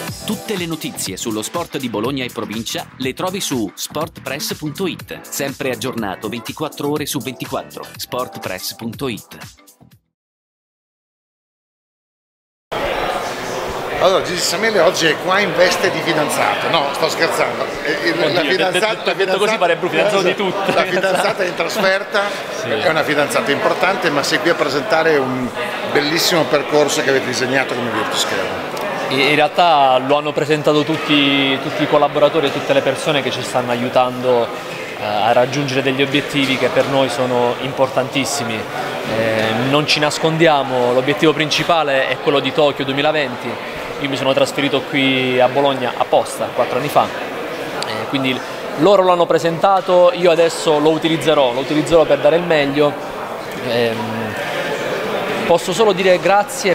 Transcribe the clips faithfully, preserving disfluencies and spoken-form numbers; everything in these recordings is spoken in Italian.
Tutte le notizie sullo sport di Bologna e provincia le trovi su sportpress punto it. Sempre aggiornato ventiquattro ore su ventiquattro. sportpress punto it. Allora, Gigi Samele oggi è qua in veste di fidanzato. No, sto scherzando. Oddio, la fidanzata, detto, detto così farebbe fidanzato di tutti. La fidanzata è in trasferta, sì. È una fidanzata importante, ma sei qui a presentare un bellissimo percorso che avete disegnato come Virtus Care. In realtà lo hanno presentato tutti, tutti i collaboratori e tutte le persone che ci stanno aiutando eh, a raggiungere degli obiettivi che per noi sono importantissimi. Eh, non ci nascondiamo, l'obiettivo principale è quello di Tokyo duemilaventi. Io mi sono trasferito qui a Bologna apposta quattro anni fa, eh, quindi loro lo hanno presentato, io adesso lo utilizzerò, lo utilizzerò per dare il meglio. Eh, posso solo dire grazie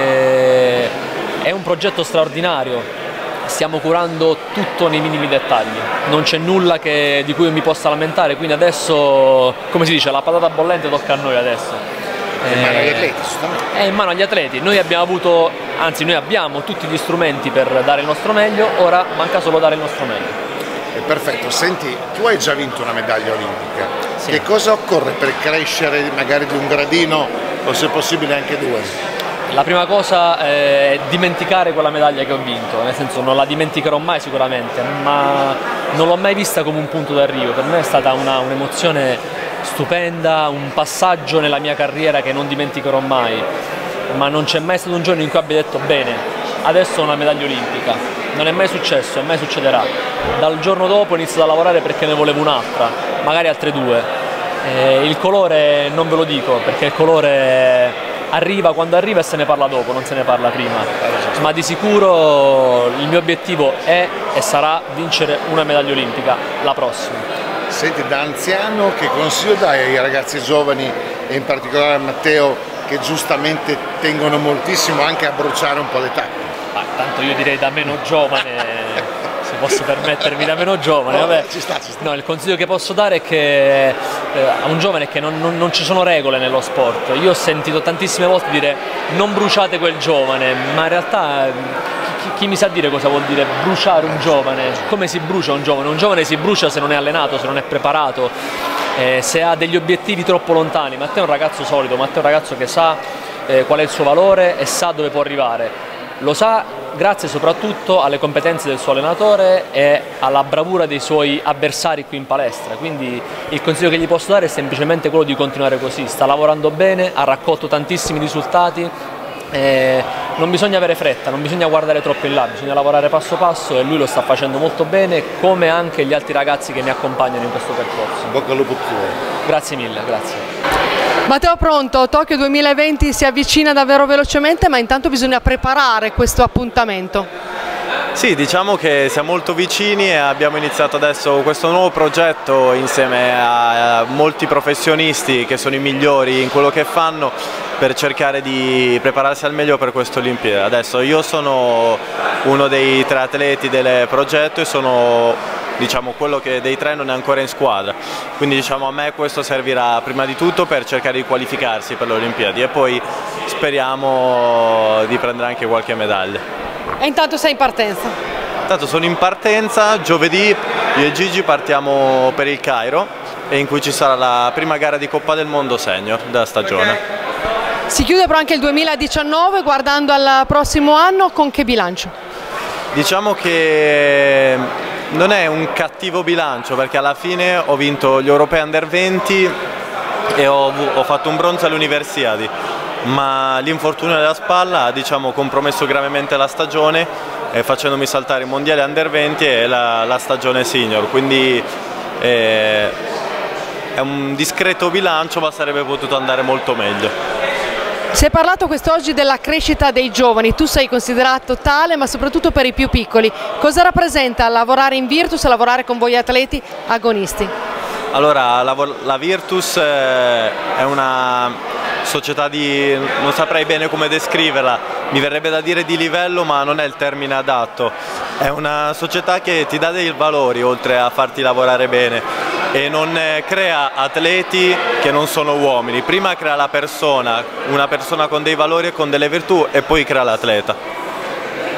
perché è un progetto straordinario, stiamo curando tutto nei minimi dettagli, non c'è nulla che, di cui io mi possa lamentare, quindi adesso, come si dice, la patata bollente tocca a noi adesso. È in mano agli atleti, È in mano agli atleti, noi abbiamo avuto, anzi noi abbiamo tutti gli strumenti per dare il nostro meglio, ora manca solo dare il nostro meglio. Perfetto, senti, tu hai già vinto una medaglia olimpica, sì. Che cosa occorre per crescere magari di un gradino o se possibile anche due? La prima cosa è dimenticare quella medaglia che ho vinto, nel senso non la dimenticherò mai sicuramente, ma non l'ho mai vista come un punto d'arrivo, per me è stata un'emozione stupenda, un passaggio nella mia carriera che non dimenticherò mai, ma non c'è mai stato un giorno in cui abbia detto bene, adesso ho una medaglia olimpica, non è mai successo e mai succederà. Dal giorno dopo ho iniziato a lavorare perché ne volevo un'altra, magari altre due. E il colore non ve lo dico perché il colore arriva quando arriva e se ne parla dopo, non se ne parla prima, ma di sicuro il mio obiettivo è e sarà vincere una medaglia olimpica la prossima. Senti, da anziano che consiglio dai ai ragazzi giovani e in particolare a Matteo che giustamente tengono moltissimo anche a bruciare un po' le tappe? Ah, tanto io direi da meno giovane, se posso permettermi da meno giovane, vabbè. Ci sta, ci sta. No, il consiglio che posso dare è che eh, a un giovane è che non, non, non ci sono regole nello sport. Io ho sentito tantissime volte dire non bruciate quel giovane, ma in realtà chi, chi mi sa dire cosa vuol dire bruciare un giovane? Come si brucia un giovane? Un giovane si brucia se non è allenato, se non è preparato, eh, se ha degli obiettivi troppo lontani. Matteo è un ragazzo solido, Matteo è un ragazzo che sa eh, qual è il suo valore e sa dove può arrivare. Lo sa grazie soprattutto alle competenze del suo allenatore e alla bravura dei suoi avversari qui in palestra, quindi il consiglio che gli posso dare è semplicemente quello di continuare così, sta lavorando bene, ha raccolto tantissimi risultati, e non bisogna avere fretta, non bisogna guardare troppo in là, bisogna lavorare passo passo e lui lo sta facendo molto bene, come anche gli altri ragazzi che mi accompagnano in questo percorso. Bocca al lupo. Grazie mille, grazie. Matteo, pronto? Tokyo duemilaventi si avvicina davvero velocemente, ma intanto bisogna preparare questo appuntamento. Sì, diciamo che siamo molto vicini e abbiamo iniziato adesso questo nuovo progetto insieme a molti professionisti che sono i migliori in quello che fanno per cercare di prepararsi al meglio per queste Olimpiadi. Adesso io sono uno dei tre atleti del progetto e sono, diciamo, quello che dei tre non è ancora in squadra, quindi diciamo a me questo servirà prima di tutto per cercare di qualificarsi per le Olimpiadi e poi speriamo di prendere anche qualche medaglia. E intanto sei in partenza? Intanto sono in partenza, giovedì io e Gigi partiamo per il Cairo e in cui ci sarà la prima gara di Coppa del Mondo Senior della stagione. Si chiude però anche il duemiladiciannove, guardando al prossimo anno, con che bilancio? Diciamo che non è un cattivo bilancio perché alla fine ho vinto gli europei under venti e ho, ho fatto un bronzo alle Universiadi, ma l'infortunio della spalla ha, diciamo, compromesso gravemente la stagione eh, facendomi saltare i mondiali under venti e la, la stagione senior, quindi eh, è un discreto bilancio ma sarebbe potuto andare molto meglio. Si è parlato quest'oggi della crescita dei giovani, tu sei considerato tale ma soprattutto per i più piccoli. Cosa rappresenta lavorare in Virtus e lavorare con voi atleti agonisti? Allora, la, la Virtus è una società di, non saprei bene come descriverla, mi verrebbe da dire di livello ma non è il termine adatto. È una società che ti dà dei valori oltre a farti lavorare bene e non crea atleti che non sono uomini, prima crea la persona, una persona con dei valori e con delle virtù e poi crea l'atleta.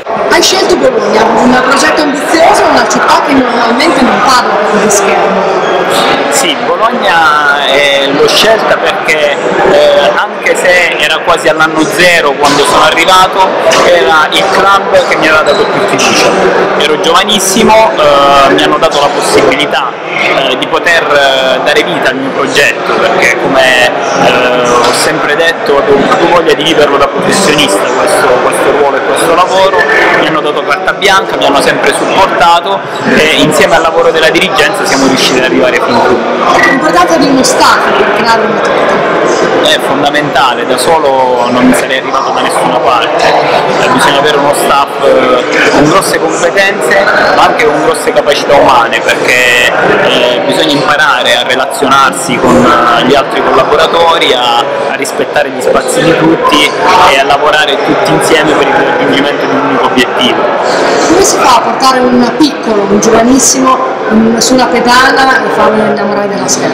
Hai scelto Bologna, un progetto ambizioso, una città che normalmente non parla di schermo. Sì, Bologna eh, l'ho scelta perché eh, anche se era quasi all'anno zero quando sono arrivato, era il club che mi aveva dato più fiducia. Ero giovanissimo, eh, mi hanno dato la possibilità eh, di poter eh, dare vita al mio progetto, perché come eh, ho sempre detto avevo proprio voglia di viverlo da professionista questo, questo ruolo e questo lavoro. Mi hanno dato carta bianca, mi hanno sempre supportato e insieme al lavoro della dirigenza siamo riusciti ad arrivare fin qui. L'importanza di uno staff per creare un metodo è fondamentale, da solo non sarei arrivato da nessuna parte, eh, bisogna avere uno staff eh, con grosse competenze ma anche con grosse capacità umane, perché eh, bisogna imparare a relazionarsi con uh, gli altri collaboratori, a, a rispettare gli spazi di tutti e a lavorare tutti insieme per il raggiungimento di un unico obiettivo. Come si fa a portare un piccolo, un giovanissimo in, su una pedana e farlo innamorare della scherma?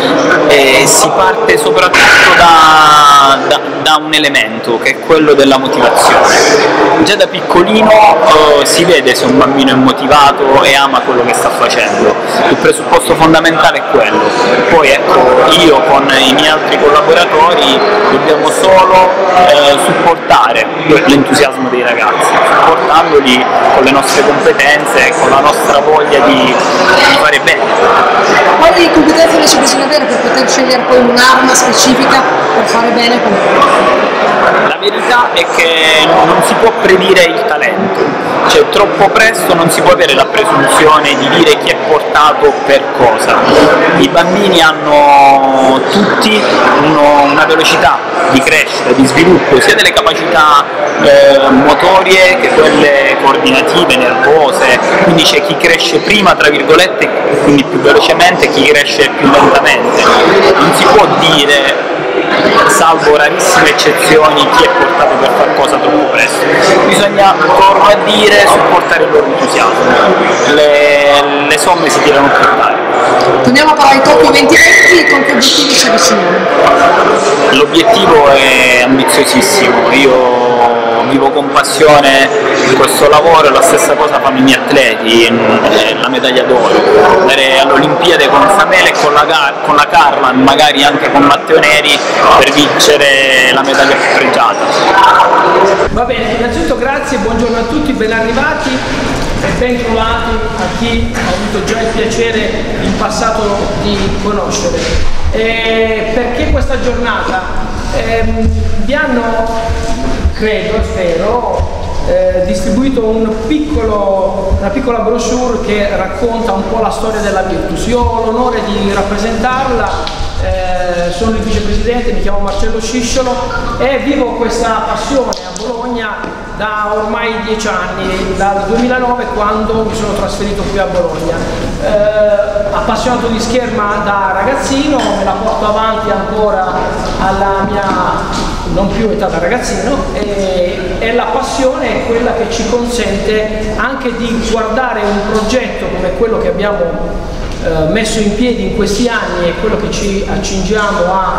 E si parte soprattutto da, da, da un elemento che è quello della motivazione. Già da piccolino eh, si vede se un bambino è motivato e ama quello che sta facendo. Il presupposto fondamentale è quello. Poi ecco, io con i miei altri collaboratori dobbiamo solo eh, supportare l'entusiasmo dei ragazzi, supportandoli con le nostre competenze e con la nostra voglia di, di fare bene. Quali competenze invece bisogna avere per poter scegliere poi un'arma specifica per fare bene con te? La verità è che non si può predire il talento, cioè troppo presto non si può avere la presunzione di dire chi è portato per cosa. I bambini hanno tutti uno, una velocità di crescita, di sviluppo, sia delle capacità eh, motorie che quelle coordinative, nervose, quindi c'è chi cresce prima, tra virgolette, quindi più velocemente, e chi cresce più lentamente. Non si può dire, salvo rarissime eccezioni, chi è portato per far cosa troppo presto. Bisogna, torno a dire, supportare il loro entusiasmo. Le, le somme si tirano più tardi. Torniamo a parlare di Tokyo duemilaventi, con che obiettivi ci avviciniamo? L'obiettivo è ambiziosissimo, io vivo con passione questo lavoro e la stessa cosa fanno i miei atleti, la medaglia d'oro, andare alle Olimpiadi con Samele e con la, con la Carlan, magari anche con Matteo Neri, per vincere la medaglia più pregiata. Va bene, innanzitutto grazie, buongiorno a tutti, ben arrivati e ben trovati a chi ho avuto già il piacere in passato di conoscere. E perché questa giornata? Ehm, vi hanno, credo, spero, eh, distribuito un piccolo, una piccola brochure che racconta un po' la storia della Virtus. Io ho l'onore di rappresentarla, eh, sono il vicepresidente, mi chiamo Marcello Scisciolo e vivo questa passione a Bologna da ormai dieci anni, dal duemilanove, quando mi sono trasferito qui a Bologna. Eh, appassionato di scherma da ragazzino, me la porto avanti ancora alla mia non più età da ragazzino, e, e la passione è quella che ci consente anche di guardare un progetto come quello che abbiamo eh, messo in piedi in questi anni e quello che ci accingiamo a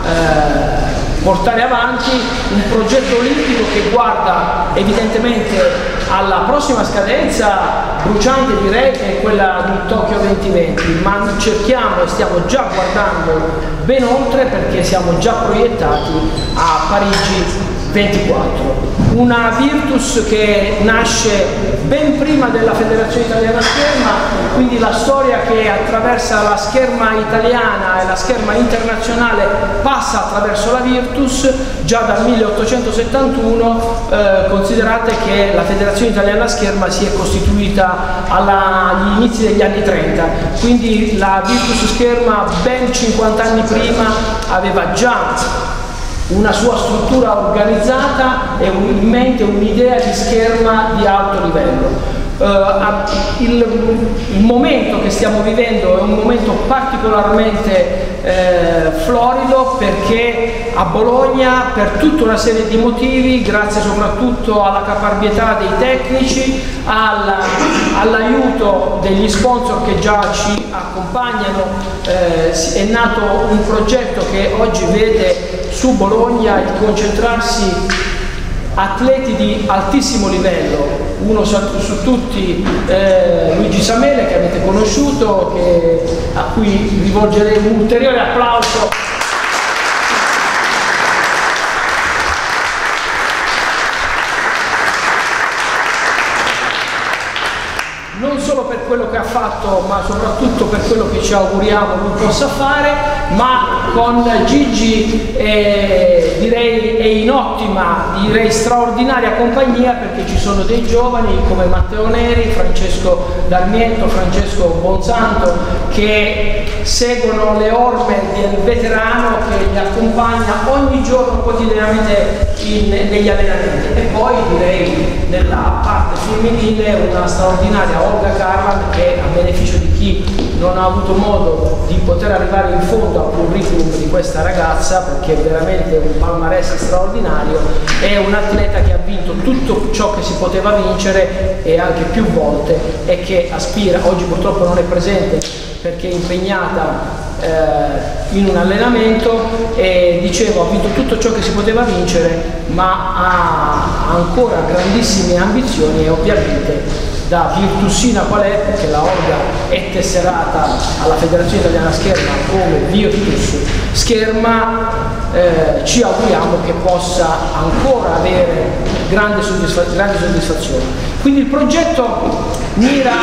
eh, portare avanti, un progetto olimpico che guarda evidentemente alla prossima scadenza bruciante, direi, che è quella di Tokyo duemilaventi, ma cerchiamo e stiamo già guardando ben oltre, perché siamo già proiettati a Parigi ventiquattro. Una Virtus che nasce ben prima della Federazione Italiana Scherma, quindi la storia che attraversa la scherma italiana e la scherma internazionale passa attraverso la Virtus già dal milleottocentosettantuno. Eh, considerate che la Federazione Italiana Scherma si è costituita alla, agli inizi degli anni trenta, quindi la Virtus Scherma ben cinquanta anni prima aveva già una sua struttura organizzata e un, in mente un'idea di scherma di alto livello. Uh, il, il momento che stiamo vivendo è un momento particolarmente eh, florido, perché a Bologna, per tutta una serie di motivi, grazie soprattutto alla caparbietà dei tecnici, all'aiuto degli sponsor che già ci accompagnano, eh, è nato un progetto che oggi vede su Bologna il concentrarsi atleti di altissimo livello, uno su tutti eh, Luigi Samele, che avete conosciuto, che, a cui rivolgerei un ulteriore applauso. Non solo per quello che ha fatto, ma soprattutto per quello che ci auguriamo lui possa fare, ma con Gigi eh, direi è in ottima, direi straordinaria compagnia, perché ci sono dei giovani come Matteo Neri, Francesco D'Armiento, Francesco Bonsanto, che seguono le orme del veterano che li accompagna ogni giorno quotidianamente in, negli allenamenti. E poi direi nella parte femminile una straordinaria Olga Carlan, che a beneficio di chi non ha avuto modo di poter arrivare in fondo al curriculum di questa ragazza, perché è veramente un palmarès straordinario, è un atleta che ha vinto tutto ciò che si poteva vincere e anche più volte, e che aspira, oggi purtroppo non è presente perché è impegnata eh, in un allenamento, e dicevo ha vinto tutto ciò che si poteva vincere, ma ha ancora grandissime ambizioni, e ovviamente da Virtusina qual è, perché la Olga è tesserata alla Federazione Italiana Scherma come Virtus Scherma, eh, ci auguriamo che possa ancora avere grande, soddisfa grande soddisfazione. Quindi il progetto mira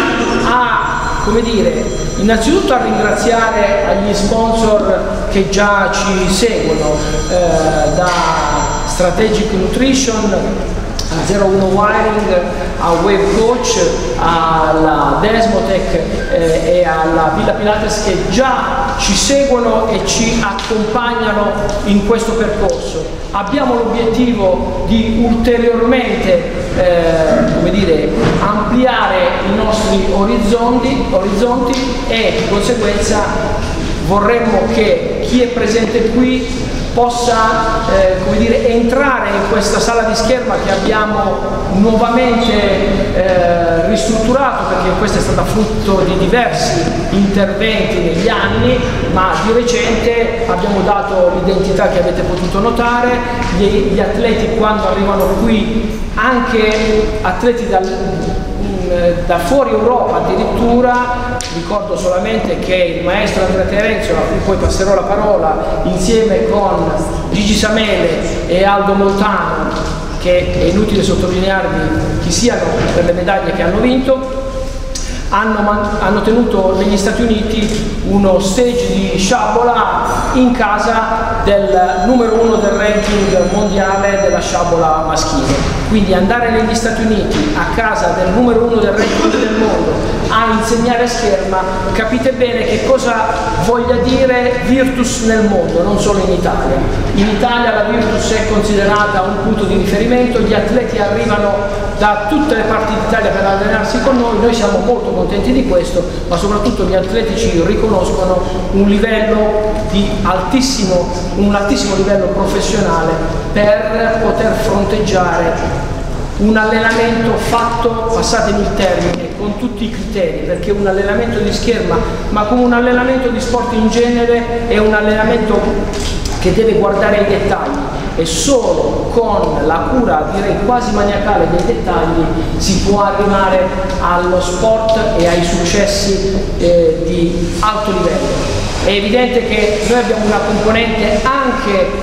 a, come dire, innanzitutto a ringraziare agli sponsor che già ci seguono, eh, da Strategic Nutrition a zero uno Wiring, a Wave Coach, alla Desmotech eh, e alla Villa Pilates, che già ci seguono e ci accompagnano in questo percorso. Abbiamo l'obiettivo di ulteriormente eh, come dire, ampliare i nostri orizzonti, orizzonti e di conseguenza vorremmo che chi è presente qui possa eh, come dire, entrare in questa sala di scherma che abbiamo nuovamente eh, ristrutturato, perché questa è stata frutto di diversi interventi negli anni, ma di recente abbiamo dato l'identità che avete potuto notare. Gli, gli atleti quando arrivano qui, anche atleti dal, da fuori Europa addirittura, ricordo solamente che il maestro Andrea Terenzio, a cui poi passerò la parola, insieme con Gigi Samele e Aldo Moltano, che è inutile sottolinearvi chi siano per le medaglie che hanno vinto, hanno, hanno tenuto negli Stati Uniti uno stage di sciabola in casa del numero uno del ranking mondiale della sciabola maschile. Quindi andare negli Stati Uniti a casa del numero uno del ranking del mondo a insegnare scherma, capite bene che cosa voglia dire Virtus nel mondo, non solo in Italia. In Italia la Virtus è considerata un punto di riferimento, gli atleti arrivano da tutte le parti d'Italia per allenarsi con noi, noi siamo molto contenti di questo, ma soprattutto gli atleti ci riconoscono un livello di altissimo, un altissimo livello professionale per poter fronteggiare un allenamento fatto, passatemi il termine, con tutti i criteri, perché un allenamento di scherma, ma come un allenamento di sport in genere, è un allenamento che deve guardare i dettagli, e solo con la cura, direi quasi maniacale, dei dettagli si può arrivare allo sport e ai successi eh, di alto livello. È evidente che noi abbiamo una componente anche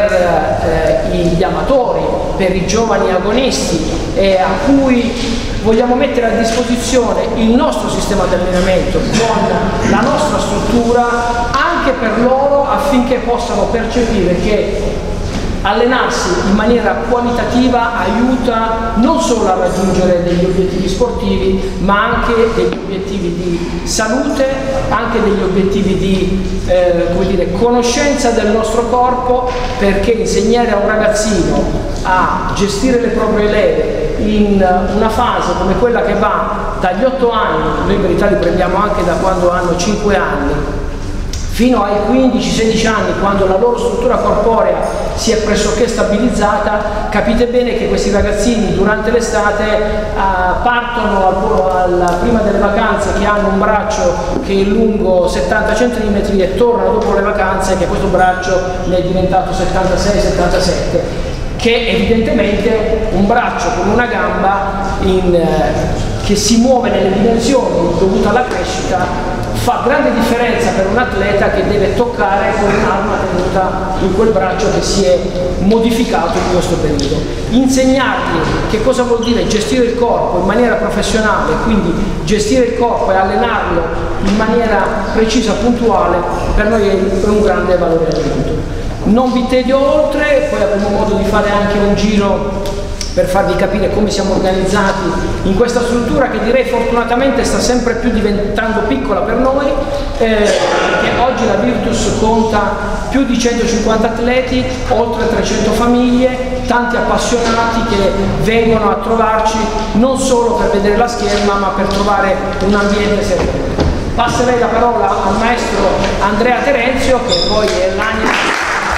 per eh, gli amatori, per i giovani agonisti, e a cui vogliamo mettere a disposizione il nostro sistema di allenamento con la nostra struttura anche per loro, affinché possano percepire che allenarsi in maniera qualitativa aiuta non solo a raggiungere degli obiettivi sportivi, ma anche degli obiettivi di salute, anche degli obiettivi di eh, come dire, conoscenza del nostro corpo, perché insegnare a un ragazzino a gestire le proprie leve in una fase come quella che va dagli otto anni, noi in verità li prendiamo anche da quando hanno cinque anni, fino ai quindici sedici anni, quando la loro struttura corporea si è pressoché stabilizzata, capite bene che questi ragazzini durante l'estate eh, partono al, al, prima delle vacanze, che hanno un braccio che è lungo settanta centimetri, e tornano dopo le vacanze che questo braccio ne è diventato settantasei settantasette. che evidentemente un braccio con una gamba in, eh, che si muove nelle dimensioni dovute alla crescita fa grande differenza per un atleta che deve toccare con un'arma tenuta in quel braccio che si è modificato in questo periodo. Insegnargli che cosa vuol dire gestire il corpo in maniera professionale, quindi gestire il corpo e allenarlo in maniera precisa, puntuale, per noi è un grande valore aggiunto. Non vi tedio oltre, poi avremo modo di fare anche un giro per farvi capire come siamo organizzati in questa struttura che direi fortunatamente sta sempre più diventando piccola per noi, eh, perché oggi la Virtus conta più di centocinquanta atleti, oltre trecento famiglie, tanti appassionati che vengono a trovarci non solo per vedere la scherma ma per trovare un ambiente sereno. Passerei la parola al maestro Andrea Terenzio, che poi è l'anima.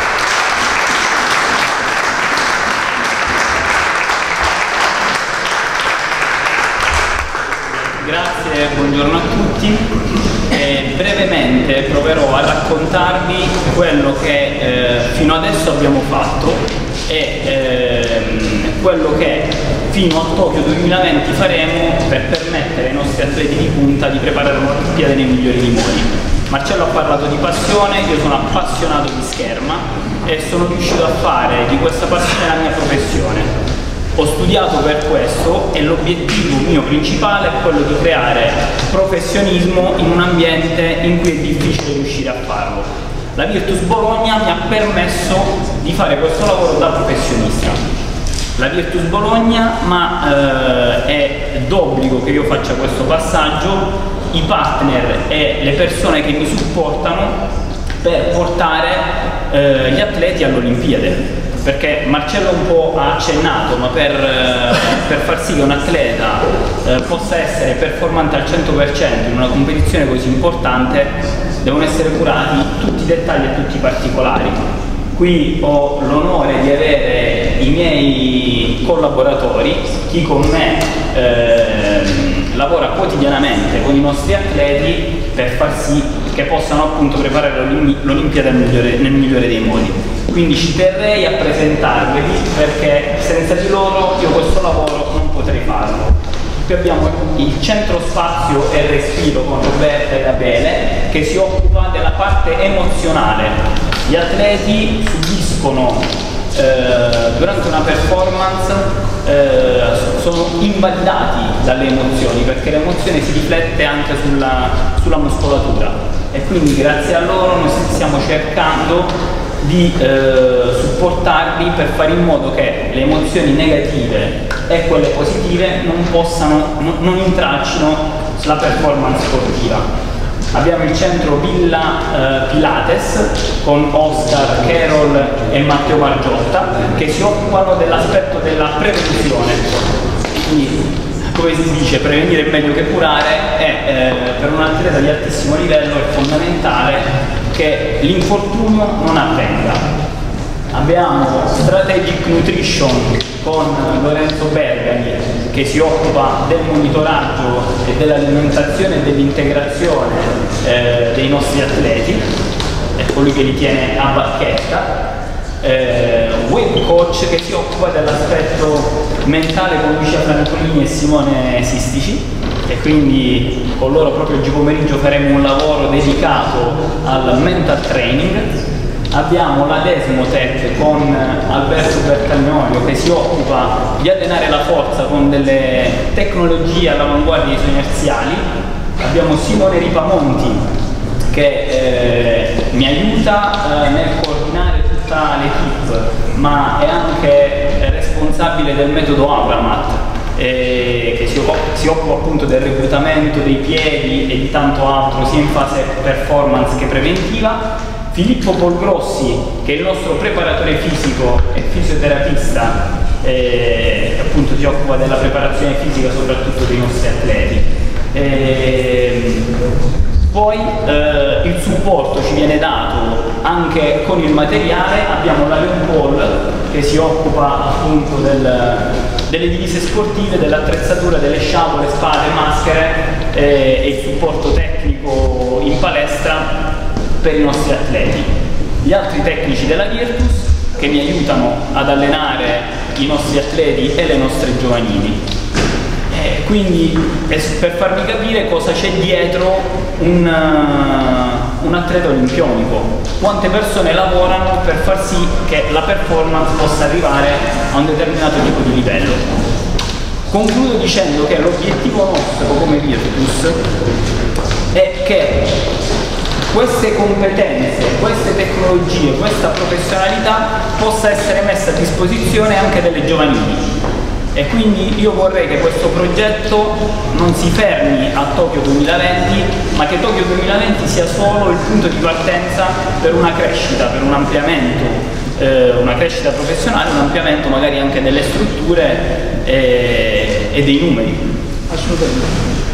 Grazie, buongiorno a tutti. Eh, brevemente proverò a raccontarvi quello che eh, fino adesso abbiamo fatto e eh, quello che fino a Tokyo duemilaventi faremo per permettere ai nostri atleti di punta di preparare un'Olimpiade nei migliori di modi. Marcello ha parlato di passione, io sono appassionato di scherma e sono riuscito a fare di questa passione la mia professione. Ho studiato per questo e l'obiettivo mio principale è quello di creare professionismo in un ambiente in cui è difficile riuscire a farlo. La Virtus Bologna mi ha permesso di fare questo lavoro da professionista. La Virtus Bologna, ma eh, è d'obbligo che io faccia questo passaggio, i partner e le persone che mi supportano per portare eh, gli atleti all'Olimpiade. Perché Marcello un po' ha accennato, ma per, per far sì che un atleta eh, possa essere performante al cento per cento in una competizione così importante devono essere curati tutti i dettagli e tutti i particolari. Qui ho l'onore di avere i miei collaboratori, chi con me eh, lavora quotidianamente con i nostri atleti per far sì che possano appunto preparare l'Olimpiade nel migliore, nel migliore dei modi. Quindi ci terrei a presentarveli perché senza di loro io questo lavoro non potrei farlo. Qui abbiamo il centro spazio e respiro con Roberta e Abele che si occupa della parte emozionale. Gli atleti subiscono eh, durante una performance, eh, sono invalidati dalle emozioni perché l'emozione si riflette anche sulla, sulla muscolatura e quindi grazie a loro noi stiamo cercando di eh, supportarli per fare in modo che le emozioni negative e quelle positive non possano, non, non intraccino la performance sportiva. Abbiamo il centro Villa eh, Pilates con Oscar, Carol e Matteo Margiotta che si occupano dell'aspetto della prevenzione. Quindi, come si dice, prevenire è meglio che curare e eh, per un atleta di altissimo livello è fondamentale che l'infortunio non avvenga. Abbiamo Strategic Nutrition con Lorenzo Bergani che si occupa del monitoraggio e dell'alimentazione e dell'integrazione eh, dei nostri atleti, è colui che li tiene a bacchetta. Eh, Web Coach che si occupa dell'aspetto mentale con Lucia Francolini e Simone Sistici e quindi con loro proprio oggi pomeriggio faremo un lavoro dedicato al mental training. Abbiamo la Desmotech con Alberto Bertagnolio che si occupa di allenare la forza con delle tecnologie all'avanguardia dei suoi inerziali. Abbiamo Simone Ripamonti che eh, mi aiuta eh, nel coordinare tutta l'equipe, ma è anche responsabile del metodo Abramat, eh, che si occupa, si occupa appunto del reclutamento dei piedi e di tanto altro, sia in fase performance che preventiva. Filippo Polgrossi, che è il nostro preparatore fisico e fisioterapista, eh, appunto si occupa della preparazione fisica soprattutto dei nostri atleti. Eh, Poi eh, il supporto ci viene dato anche con il materiale, abbiamo la Leon Paul che si occupa appunto del, delle divise sportive, dell'attrezzatura, delle sciabole, spade, maschere eh, e il supporto tecnico in palestra per i nostri atleti. Gli altri tecnici della Virtus che mi aiutano ad allenare i nostri atleti e le nostre giovanili. Eh, quindi per farvi capire cosa c'è dietro un, uh, un atleta olimpionico, quante persone lavorano per far sì che la performance possa arrivare a un determinato tipo di livello. Concludo dicendo che l'obiettivo nostro come Virtus è che queste competenze, queste tecnologie, questa professionalità possa essere messa a disposizione anche delle giovanili. E quindi io vorrei che questo progetto non si fermi a Tokyo duemilaventi, ma che Tokyo duemilaventi sia solo il punto di partenza per una crescita, per un ampliamento, eh, una crescita professionale, un ampliamento magari anche delle strutture e, e dei numeri. Assolutamente.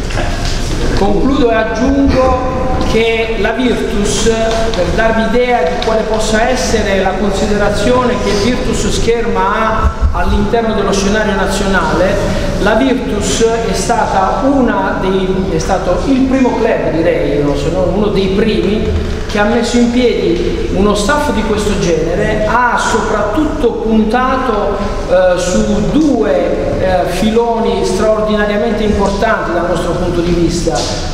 Eh. Concludo e aggiungo che la Virtus, per darvi idea di quale possa essere la considerazione che Virtus Scherma ha all'interno dello scenario nazionale, la Virtus è stata una dei, è stato il primo club, direi, se non uno dei primi, che ha messo in piedi uno staff di questo genere, ha soprattutto puntato eh, su due eh, filoni straordinariamente importanti dal nostro punto di vista,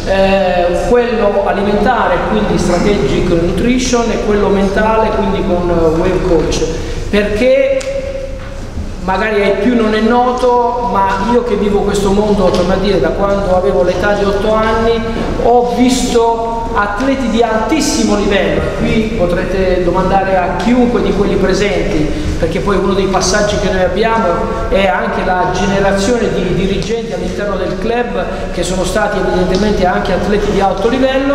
eh, quello alimentare, quindi strategic nutrition, e quello mentale, quindi con uh, Wave Coach, perché magari ai più non è noto, ma io che vivo questo mondo, torno a dire, da quando avevo l'età di otto anni, ho visto atleti di altissimo livello. Qui potrete domandare a chiunque di quelli presenti, perché poi uno dei passaggi che noi abbiamo è anche la generazione di dirigenti all'interno del club che sono stati evidentemente anche atleti di alto livello,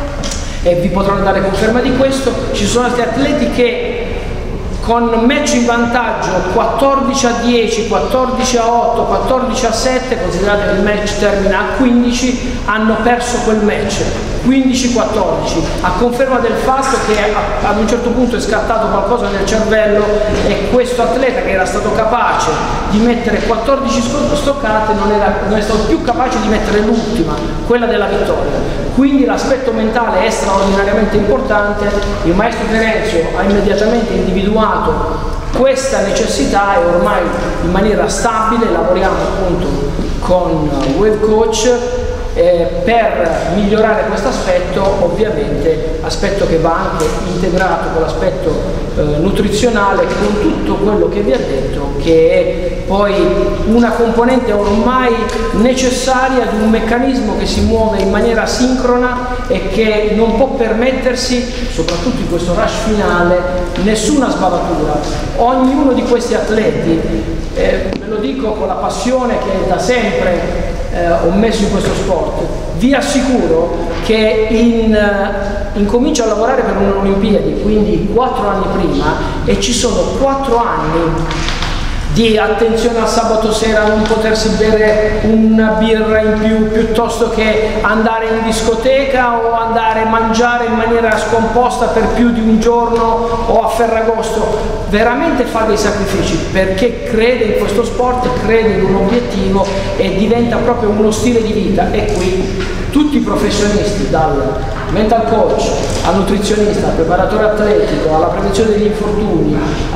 e vi potrò dare conferma di questo. Ci sono stati atleti che con match in vantaggio quattordici a dieci, quattordici a otto, quattordici a sette, considerate che il match termina a quindici, hanno perso quel match, quindici quattordici, a conferma del fatto che ad un certo punto è scattato qualcosa nel cervello e questo atleta, che era stato capace di mettere quattordici stoccate, non, era, non è stato più capace di mettere l'ultima, quella della vittoria. Quindi l'aspetto mentale è straordinariamente importante. Il maestro Terenzio ha immediatamente individuato questa necessità e ormai in maniera stabile lavoriamo appunto con Wave Coach eh, per migliorare questo aspetto, ovviamente aspetto che va anche integrato con l'aspetto eh, nutrizionale, con tutto quello che vi ha detto, che è poi una componente ormai necessaria di un meccanismo che si muove in maniera sincrona e che non può permettersi, soprattutto in questo rush finale, nessuna sbavatura. Ognuno di questi atleti, eh, ve lo dico con la passione che da sempre eh, ho messo in questo sport, vi assicuro che in, uh, incomincio a lavorare per una Olimpiadi, quindi quattro anni prima, e ci sono quattro anni di attenzione al sabato sera, non potersi bere una birra in più piuttosto che andare in discoteca o andare a mangiare in maniera scomposta per più di un giorno o a Ferragosto. Veramente fa dei sacrifici perché crede in questo sport, crede in un obiettivo e diventa proprio uno stile di vita. E qui tutti i professionisti, dal mental coach al nutrizionista, al preparatore atletico, alla prevenzione degli infortuni,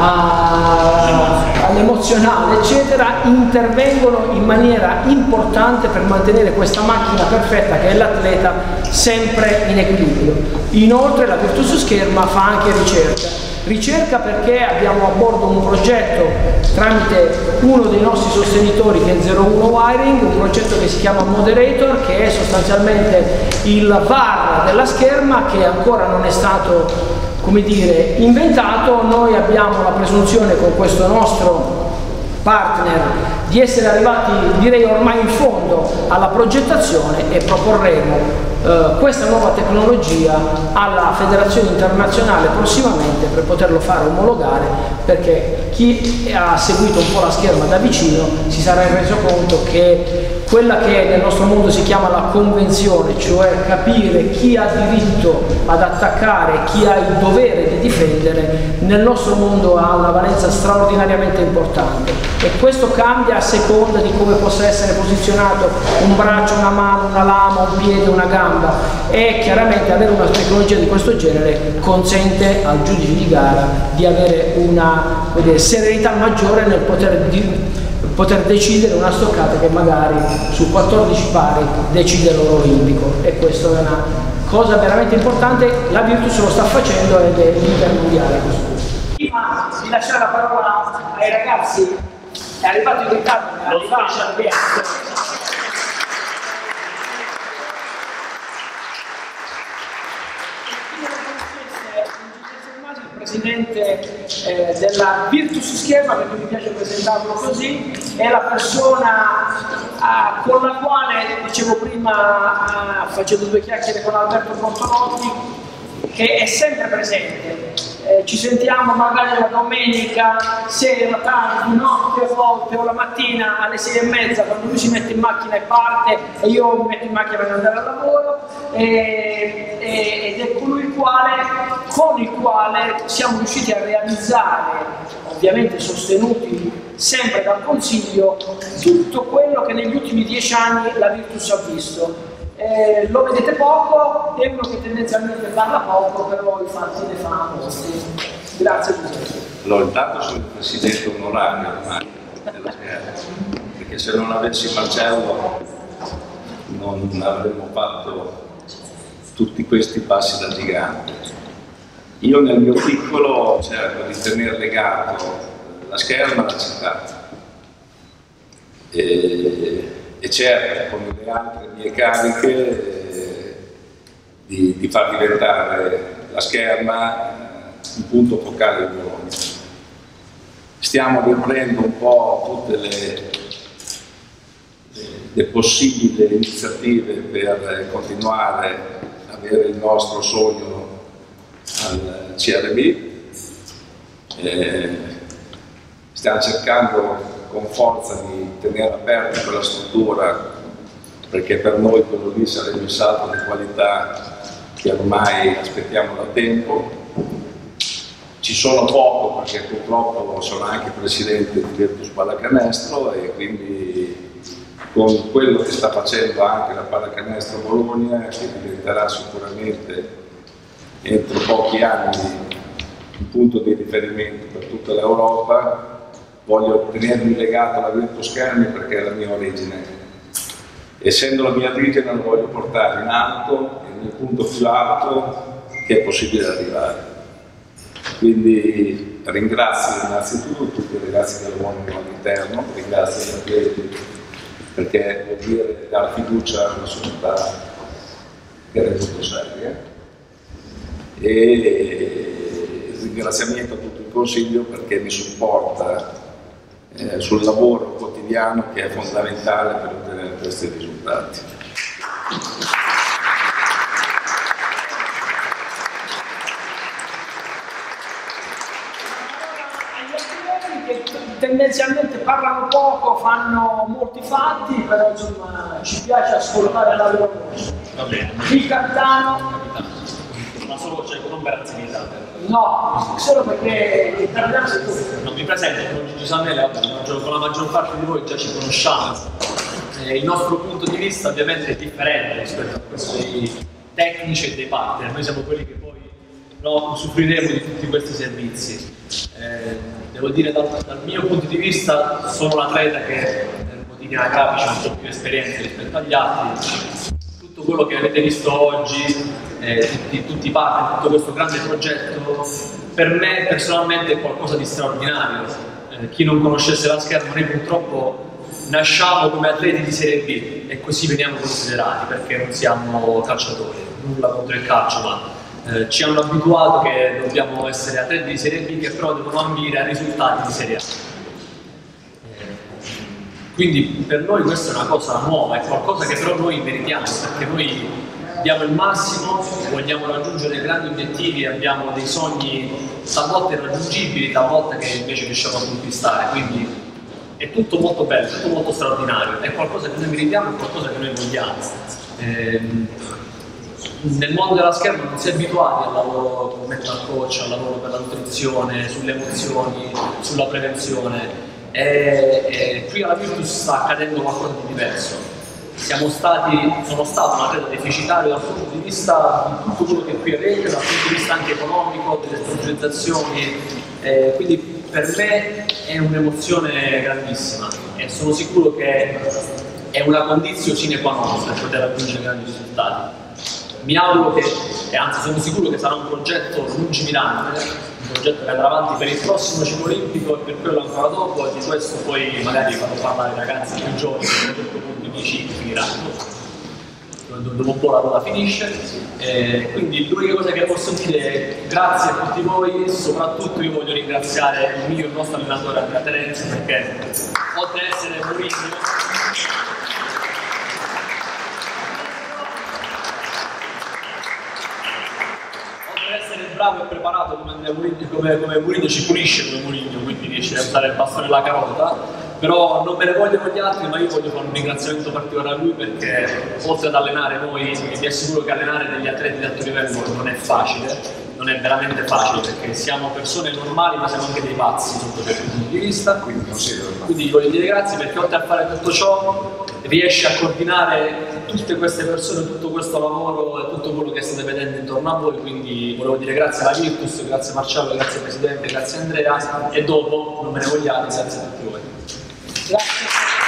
all'emozionale, eccetera, intervengono in maniera importante per mantenere questa macchina perfetta che è l'atleta sempre in equilibrio. Inoltre la Virtus Scherma fa anche ricerca. Ricerca perché abbiamo a bordo un progetto tramite uno dei nostri sostenitori che è zero uno Wiring, un progetto che si chiama Moderator, che è sostanzialmente il V A R della scherma, che ancora non è stato, come dire, inventato. Noi abbiamo la presunzione con questo nostro partner di essere arrivati, direi, ormai in fondo alla progettazione e proporremo Uh, questa nuova tecnologia alla federazione internazionale prossimamente per poterlo fare omologare, perché chi ha seguito un po' la scherma da vicino si sarà reso conto che quella che nel nostro mondo si chiama la convenzione, cioè capire chi ha diritto ad attaccare, chi ha il dovere di difendere, nel nostro mondo ha una valenza straordinariamente importante, e questo cambia a seconda di come possa essere posizionato un braccio, una mano, una lama, un piede, una gamba, e chiaramente avere una tecnologia di questo genere consente al giudice di gara di avere una dire, serenità maggiore nel poter, di, poter decidere una stoccata che magari su quattordici pari decide l'oro olimpico, e questa è una cosa veramente importante. La Virtus lo sta facendo ed è intermondiale. Prima di lasciare la parola ai ragazzi, è arrivato in ritardo, è arrivato presidente eh, della Virtus Scherma, perché mi piace presentarlo così, è la persona eh, con la quale, dicevo prima, eh, facendo due chiacchiere con Alberto Bortolotti, che è sempre presente. Eh, ci sentiamo magari la domenica sera, tardi, notte a volte, o la mattina alle sei e mezza, quando lui si mette in macchina e parte e io mi metto in macchina per andare al lavoro, e, e, ed è colui il quale, con il quale siamo riusciti a realizzare, ovviamente sostenuti sempre dal Consiglio, tutto quello che negli ultimi dieci anni la Virtus ha visto. Eh, lo vedete poco, è uno che tendenzialmente parla poco, però i fatti ne fa molti. Grazie Giuseppe. Allora, intanto sono il presidente onorario ormai della Scherma, perché se non avessi Marcello non avremmo fatto tutti questi passi da gigante. Io nel mio piccolo cerco di tenere legato la Scherma alla città. E, e cerco, come le altre mie cariche, eh, di, di far diventare la Scherma un punto focale di Bologna. Stiamo riprendendo un po' tutte le, le possibili iniziative per continuare ad avere il nostro sogno al C R B. Eh, stiamo cercando con forza di tenere aperta quella struttura, perché per noi quello lì sarebbe il salto di qualità che ormai aspettiamo da tempo. Ci sono poco, perché purtroppo sono anche presidente di Virtus Pallacanestro, e quindi con quello che sta facendo anche la Pallacanestro Bologna, che diventerà sicuramente entro pochi anni un punto di riferimento per tutta l'Europa, voglio tenermi legato alla Virtus Schermi perché è la mia origine. Essendo la mia origine lo voglio portare in alto, nel punto più alto che è possibile arrivare. Quindi ringrazio innanzitutto tutti i ragazzi del mondo all'interno, ringrazio gli atleti, perché vuol dire dare fiducia a una società che è molto seria, e ringraziamento a tutto il Consiglio perché mi supporta Eh, sul lavoro quotidiano, che è fondamentale per ottenere questi risultati. Che tendenzialmente parlano poco, fanno molti fatti, però insomma ci piace ascoltare la loro voce. Va bene. Il capitano. Ma solo cioè, non per anzianità. No, solo perché il capitano sei tu. Non mi presento, con Gigi Sannella, con la maggior parte di voi già ci conosciamo. Eh, il nostro punto di vista ovviamente è differente rispetto a questi tecnici e dei partner. Noi siamo quelli che poi no, usufruiremo di tutti questi servizi. Eh, devo dire dal, dal mio punto di vista sono l'atleta che nel quotidiano grafici ha un po' più esperienza rispetto agli altri. Tutto quello che avete visto oggi, eh, tutti, tutti i partner, tutto questo grande progetto, per me personalmente è qualcosa di straordinario. Eh, chi non conoscesse la Scherma, noi purtroppo nasciamo come atleti di Serie B e così veniamo considerati, perché non siamo calciatori, nulla contro il calcio, ma eh, ci hanno abituato che dobbiamo essere atleti di Serie B che però devono ambire a risultati di Serie A. Quindi per noi questa è una cosa nuova, è qualcosa che però noi meritiamo, perché noi diamo il massimo, vogliamo raggiungere grandi obiettivi, abbiamo dei sogni talvolta irraggiungibili, talvolta che invece riusciamo a conquistare, quindi è tutto molto bello, tutto molto straordinario, è qualcosa che noi meritiamo, è qualcosa che noi vogliamo. Ehm, nel mondo della scherma non si è abituati al lavoro come mental coach, al lavoro per la nutrizione, sulle emozioni, sulla prevenzione, e, e qui alla Virtus sta accadendo qualcosa di diverso. Siamo stati, sono stato un atleta deficitario dal punto di vista di tutto quello che qui avete, dal punto di vista anche economico, delle sponsorizzazioni, eh, quindi per me è un'emozione grandissima e sono sicuro che è una condizione sine qua non per poter raggiungere grandi risultati. Mi auguro che, e anzi sono sicuro che sarà un progetto lungimirante, un progetto che andrà avanti per il prossimo ciclo olimpico e per quello ancora dopo, e di questo poi magari farò parlare i ragazzi più giovani che a un certo punto i miei cicli finiranno. Dopo un po' la ruota finisce, eh, quindi l'unica cosa che posso dire è grazie a tutti voi, soprattutto io voglio ringraziare il mio il nostro allenatore Andrea Terenzi, perché oltre ad essere Mourinho, bravo e preparato come Andrea Mourinho, come, come Mourinho ci pulisce come Mourinho, quindi riesce a usare il bastone e la carota, però non me ne voglio con gli altri, ma io voglio fare un ringraziamento particolare a lui perché oltre ad allenare noi, vi assicuro che allenare degli atleti di alto livello non è facile, non è veramente facile perché siamo persone normali ma siamo anche dei pazzi sotto questo punto di vista, quindi, quindi voglio dire grazie perché oltre a fare tutto ciò riesce a coordinare tutte queste persone, tutto questo lavoro e tutto quello che state vedendo intorno a voi, quindi volevo dire grazie alla Virtus, grazie Marcello, grazie Presidente, grazie Andrea e dopo, non me ne vogliate, grazie a tutti voi. Grazie.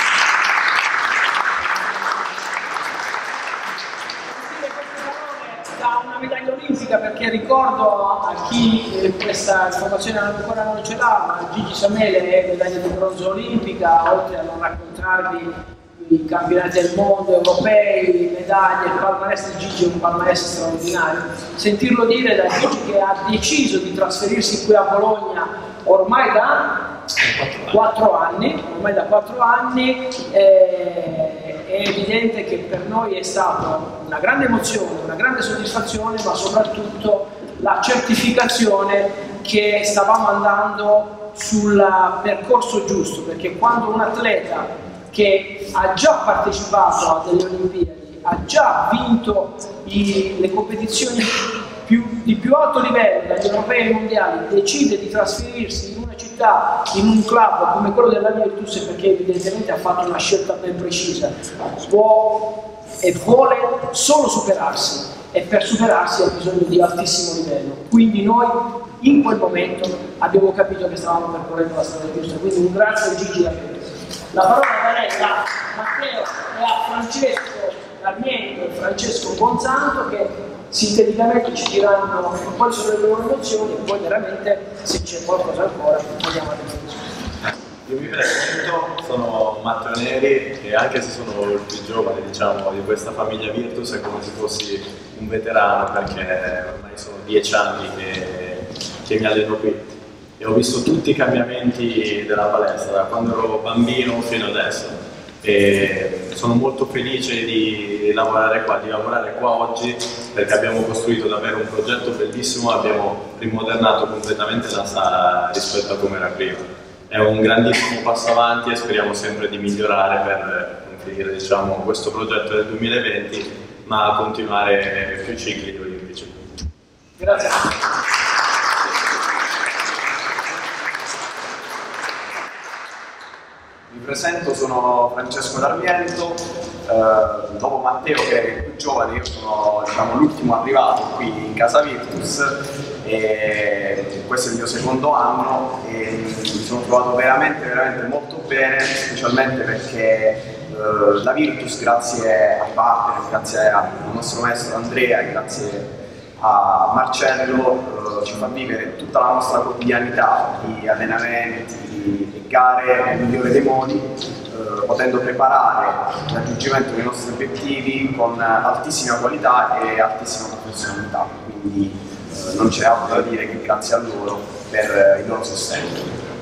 Da una medaglia olimpica perché ricordo a chi questa informazione ancora non ce l'ha, ma Gigi Samele è medaglia di bronzo olimpica, oltre a non raccontarvi i campionati del mondo, europei, medaglie, il palmarès di Gigi è un palmarès straordinario. Sentirlo dire da Gigi che ha deciso di trasferirsi qui a Bologna ormai da quattro anni, ormai da quattro anni, eh, è evidente che per noi è stata una grande emozione, una grande soddisfazione, ma soprattutto la certificazione che stavamo andando sul percorso giusto, perché quando un atleta che ha già partecipato a delle Olimpiadi, ha già vinto i, le competizioni più, di più alto livello, dagli europei ai mondiali, decide di trasferirsi in una città, in un club come quello della Virtus, perché evidentemente ha fatto una scelta ben precisa, può e vuole solo superarsi e per superarsi ha bisogno di altissimo livello. Quindi noi in quel momento abbiamo capito che stavamo percorrendo la strada giusta, quindi un grazie a Gigi da Virtus. La parola a lei, a Matteo e a Francesco Sarmiento e Francesco Bonsanto che sinteticamente ci diranno quali sono le loro emozioni e poi veramente se c'è qualcosa ancora vogliamo vedere. Io mi presento, sono Matteo Neri e anche se sono il più giovane diciamo, di questa famiglia Virtus è come se fossi un veterano perché ormai sono dieci anni che, che mi alleno qui. E ho visto tutti i cambiamenti della palestra, da quando ero bambino fino adesso. E sono molto felice di lavorare qua, di lavorare qua oggi perché abbiamo costruito davvero un progetto bellissimo, abbiamo rimodernato completamente la sala rispetto a come era prima. È un grandissimo passo avanti e speriamo sempre di migliorare per non finire diciamo, questo progetto del duemilaventi, ma continuare più cicli olimpici. Grazie. Mi presento, sono Francesco Sarmiento, eh, dopo Matteo che è il più giovane, io sono diciamo, l'ultimo arrivato qui in casa Virtus e questo è il mio secondo anno e mi sono trovato veramente, veramente molto bene, specialmente perché eh, la Virtus grazie ai partner, grazie al nostro maestro Andrea e grazie a Marcello eh, ci fa vivere tutta la nostra quotidianità di allenamenti, di gare nel migliore dei modi, eh, potendo preparare il raggiungimento dei nostri obiettivi con altissima qualità e altissima professionalità. Quindi eh, non c'è altro da dire che grazie a loro per eh, il loro sostegno.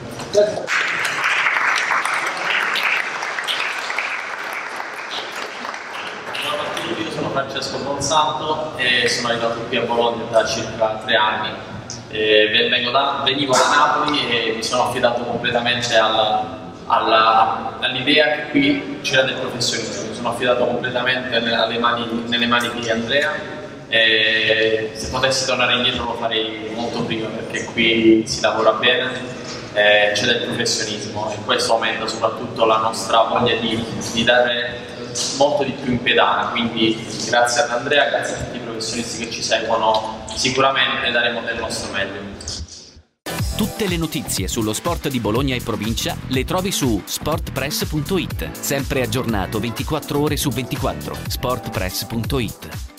Io sono Francesco Bonsanto e sono arrivato qui a Bologna da circa tre anni. Eh, vengo da, venivo da Napoli e mi sono affidato completamente all'idea che qui c'era del professionismo. Mi sono affidato completamente alle mani, nelle mani di Andrea e se potessi tornare indietro lo farei molto prima, perché qui si lavora bene, eh, c'è del professionismo e questo aumenta soprattutto la nostra voglia di, di dare molto di più in pedana, quindi grazie ad Andrea, grazie a tutti i professionisti che ci seguono, sicuramente daremo del nostro meglio. Tutte le notizie sullo sport di Bologna e provincia le trovi su sport press punto it, sempre aggiornato ventiquattro ore su ventiquattro. sport press punto it.